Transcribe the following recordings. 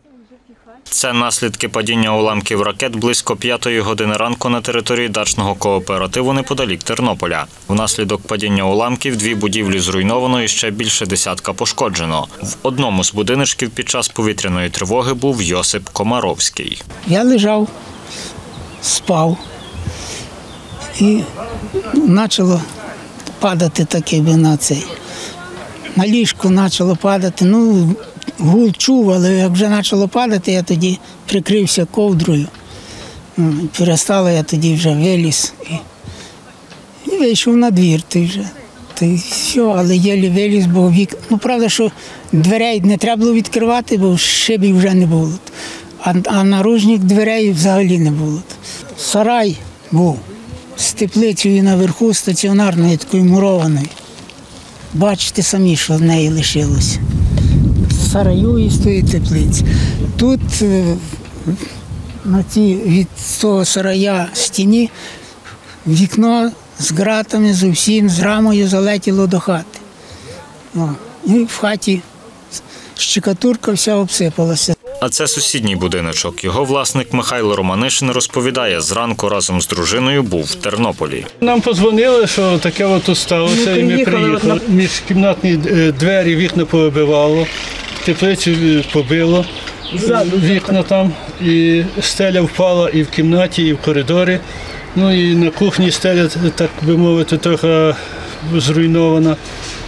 Це наслідки падіння уламків ракет близько 5-ї години ранку на території дачного кооперативу неподалік Тернополя. Внаслідок падіння уламків 2 будівлі зруйновано і ще більше десятка пошкоджено. В одному з будиночків під час повітряної тривоги був Йосип Комаровський. Я лежав, спав і почало падати таке на ліжку почало падати. Гул чув, але як вже почало падати, я тоді прикрився ковдрою. Перестало, я тоді вже виліз і вийшов на двір. Та й все, але єлі виліз, бо правда, що дверей не треба було відкривати, бо шибів вже не було. А наружних дверей взагалі не було. Сарай був з теплицею наверху, стаціонарною, такою мурованою. Бачите самі, що в неї лишилося. Сараю і стоїть теплиця. Тут від того сарая стіні вікно з ґратами, з усім, з рамою залетіло до хати. І в хаті щекатурка вся обсипалася. А це сусідній будиночок. Його власник Михайло Романишин розповідає, зранку разом з дружиною був в Тернополі. Нам подзвонили, що таке тут сталося, і ми приїхали. Міжкімнатні двері, вікна повибивало, теплицю побило, вікна там, і стеля впала і в кімнаті, і в коридорі. І на кухні стеля, так би мовити, трохи зруйнована.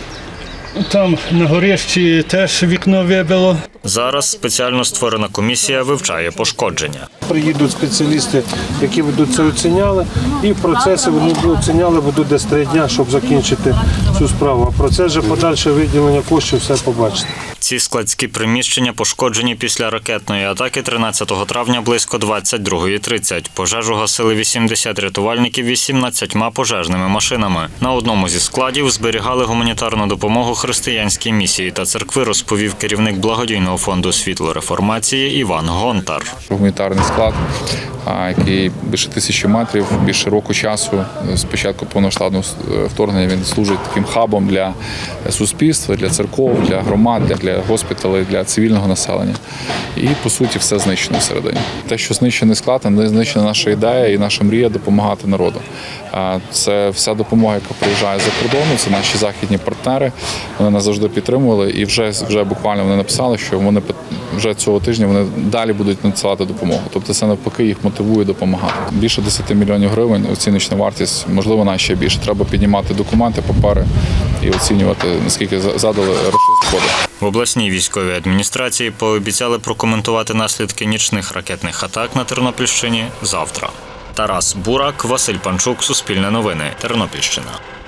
Там на горищі теж вікно вибило. Зараз спеціально створена комісія вивчає пошкодження. Приїдуть спеціалісти, які будуть це оціняли, і в процесі вони будуть оціняли, будуть десь 3 дні, щоб закінчити цю справу. А процес же подальше виділення коштів все побачите. Ці складські приміщення пошкоджені після ракетної атаки 13 травня близько 22:30. Пожежу гасили 80 рятувальників 18 пожежними машинами. На одному зі складів зберігали гуманітарну допомогу християнській місії та церкви, розповів керівник благодійного фонду «Світло реформації» Іван Гонтар. Гуманітарний склад, який більше 1000 метрів, більше року часу. З початку повномасштабного вторгнення він служить таким хабом для суспільства, для церков, для громад, для госпіталей, для цивільного населення. І, по суті, все знищено всередині. Те, що знищений склад, не знищена наша ідея і наша мрія допомагати народу. Це вся допомога, яка приїжджає за кордону, це наші західні партнери. Вони нас завжди підтримували і вже буквально вони написали, що вони вже цього тижня вони далі будуть надсилати допомогу. Тобто це навпаки їх мотивує допомагати. Більше 10 мільйонів гривень оціночна вартість, можливо, навіть ще більше. Треба піднімати документи, папери і оцінювати, наскільки задали гроші сходи. В обласній військовій адміністрації пообіцяли прокоментувати наслідки нічних ракетних атак на Тернопільщині завтра. Тарас Бурак, Василь Панчук, Суспільне новини, Тернопільщина.